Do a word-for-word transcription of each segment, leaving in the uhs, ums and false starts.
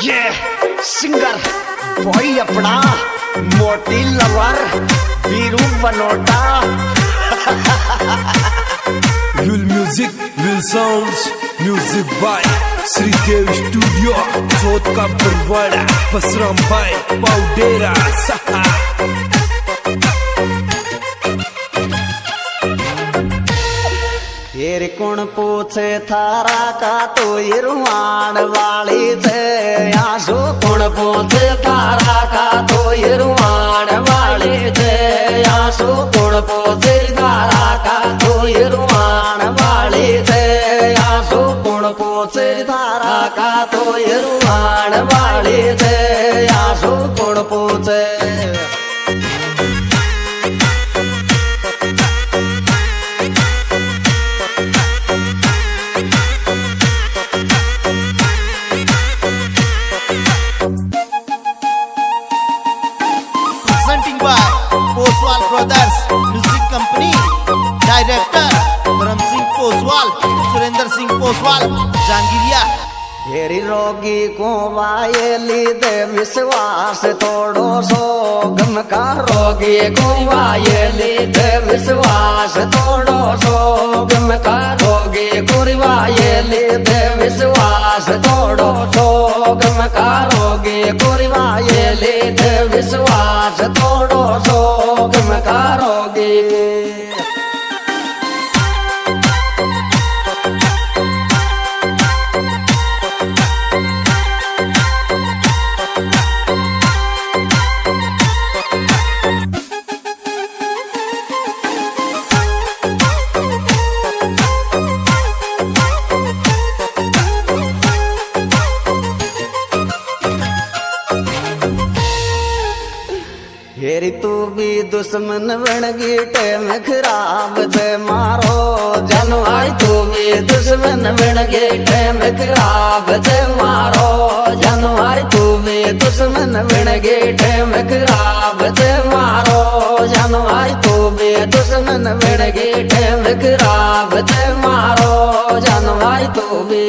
ये singer boy अपना मोटी लवर वीरू बनोटा। विल म्यूजिक विल sounds music by Shridev studio चौथ का परवाड़ा बसराम भाई पाउडेरा सहा। येर कौन पूछे थारा का तो ये रुआन वाली थे आंसू कौन पूछे थारा का तो ये रुआन वाली थे आंसू कौन पूछे थारा का तो ये रुआन वाली थे आंसू कौन पूछे थारा का तो ये रुआन वाली थे आंसू कौन पूछे। Poswal brothers music company director Dharam Singh Poswal Surendra Singh Poswal Jangiriya. हेरी रोगी को वायली दे विश्वास थोड़ो सो गम का रोगी को वायली दे विश्वास थोड़ो सो गम का रोगी को वायली दे विश्वास थोड़ो सो गम का रोगी को वायली दे विश्वास थोड़ो सो गम का रोगी। हेरी तू भी दुश्मन बन गई टेम खराब थे मारो जनवाई तू भी दुश्मन बन गई टेम खराब थे मारो जनवाई तू भी दुश्मन बन गई टेम खराब थे मारो जनवाई तू भी दुश्मन बन गई टेम खराब थे मारो जनवाई तू भी।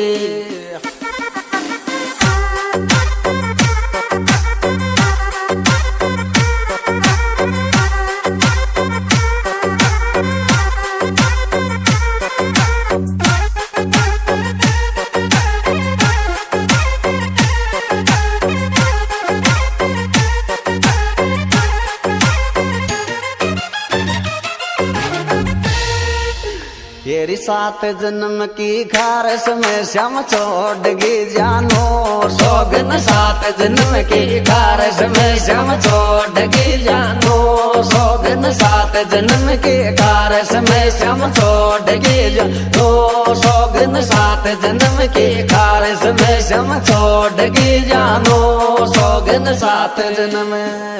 तेरी सात जन्म की खारस में श्याम छोड़ गी जानो सोगन सात जन्म की खारस में श्याम छोड़ गी जानो सोगन सात जन्म की खारस में श्याम छोड़ गी जानो सोगन सात जन्म की खारस में श्याम छोड़ गी जानो सोगन सात जन्म।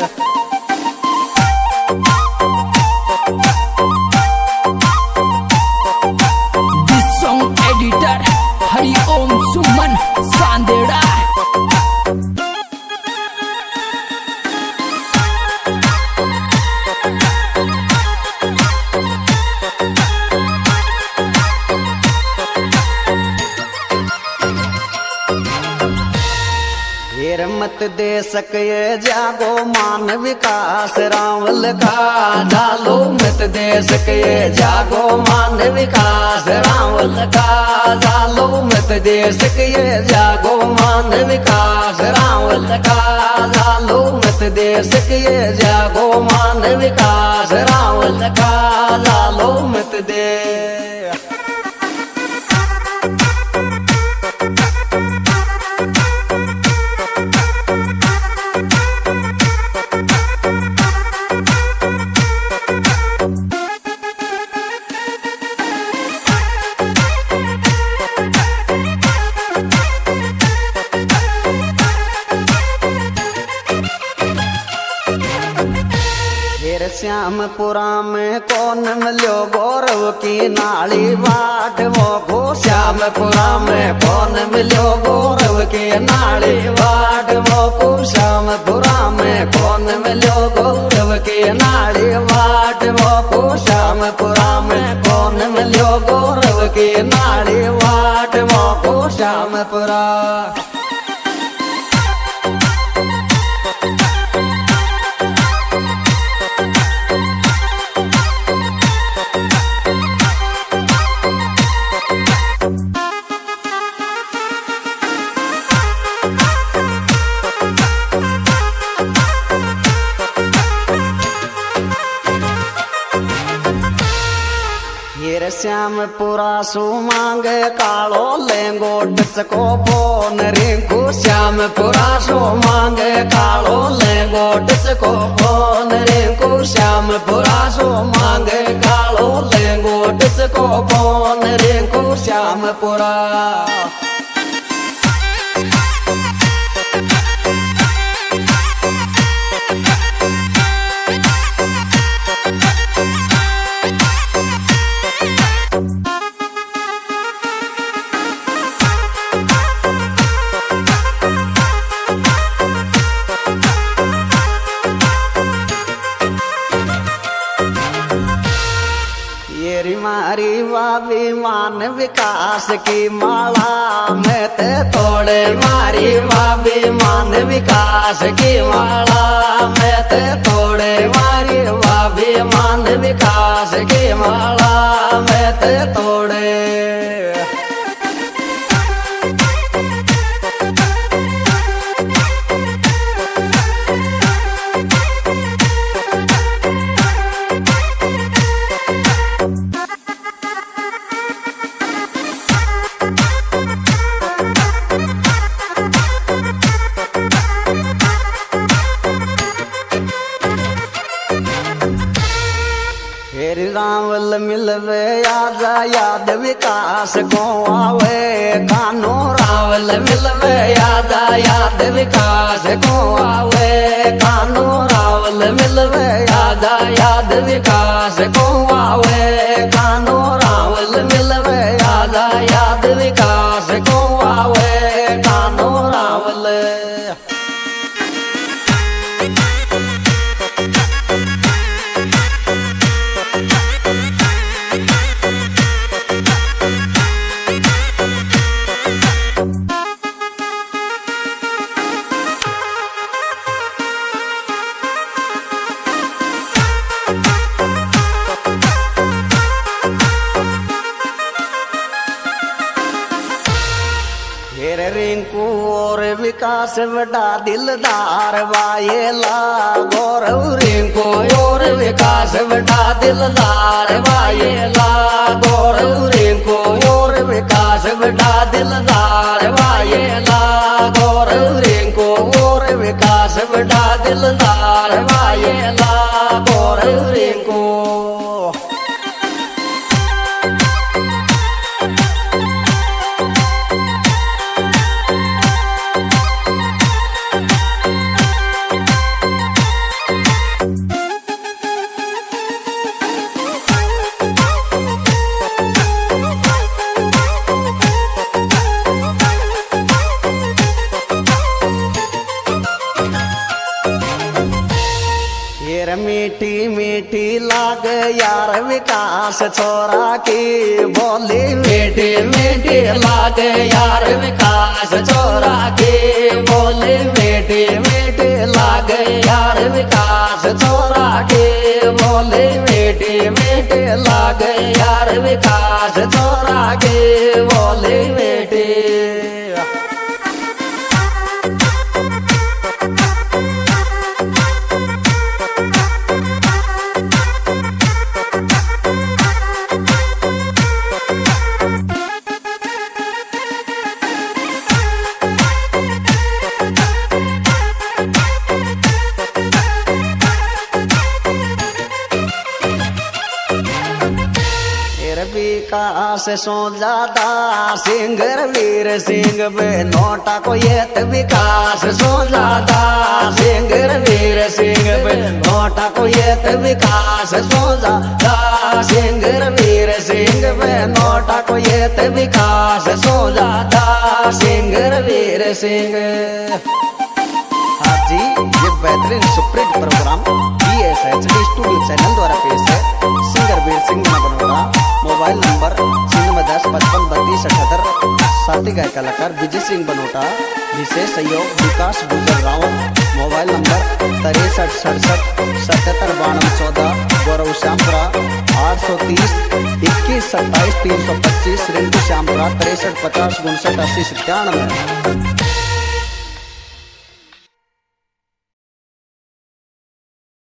एडिटर हरि ओम सुमन सांदेड़ा। हेर मत दे सके जागो मान विकास रावल का डालो मत दे सके जागो मान विकास रावल का डालो मत दे सके जागो मान विकास रावल का डालो मत दे सके जागो मान विकास रावल का डालो मत दे। श्यामपुरा में कौन मिलो गौरव की नाली बाट वो गो श्यामपुरा में कौन मिलो गौरव की नाली बाट वो को श्यामपुरा में कौन मिलो गौरव की नाली बाट वो को श्यामपुरा में कौन मिलो गौरव की नाली बाट वो को श्यामपुरा। श्याम पुरा सु मांगे कालो लेंगो डचको फोन रिंकू श्याम पुरा सु मांगे कालो लेंगो डचको फोन रिंकू श्याम पुरा सु मांगे कालो लेंगो डचको फोन रिंकू श्याम पुरा मारी वाभिमान विकास की माला में ते तोड़े मारी वाभिमान विकास की माला में ते तोड़े मारी वाभिमान विकास की माला में ते तोड़े रावल मिलवे याद याद विकास को आवे कानो रावल मिलवे याद याद विकास को आवे कानो रावल मिलवे याद याद विकास को आवे कानो रावल मिलवे याद याद विकास को आवे कानो रावल रिंकू और विकास बड़ा दिलदार वायेला गौरव रिंकू और विकास बड़ा दिलदार वायेला गौरव रिंकू और विकास बड़ा दिलदार वायेला गौरव रिंकू और विकास बड़ा दिलदार वायेला गौरव रिंकू मीठी मीठी लाग यार विकास छोरा की बोली मीठी मीठी लाग यार विकास छोरा की बोली मीठी मीठी लाग यार विकास छोरा की बोली मीठी मीठी लाग यार विकास छोरा की बोली मीठी विकास सो ज्यादा सिंगर वीर सिंह बे नोटा को ये विकास सो ज्यादा सिंगर वीर सिंह बे नोटा को ये विकास सो ज्यादा सिंगर वीर सिंह बे नोटा को ये विकास सो ज्यादा सिंगर वीर सिंह। हाँ जी, ये बेहतरीन सुप्रीत program B S H D studio channel द्वारा पेश है। Singer Veer Singh Banoda, mobile number छियानवे दस पचपन बत्तीस अठहत्तर। साथी गाय कलाकार विजय सिंह बनोटा, विशेष सहयोग विकास गुजर रावत। मोबाइल नंबर तिरसठ सड़सठ सतहत्तर बानवे चौदह। गौरव श्यामपुरा आठ सौ तीस इक्कीस सत्ताईस तीन सौ पच्चीस। रिंकू श्यामपुरा तिरसठ पचास उनसठ अस्सी सत्तानवे।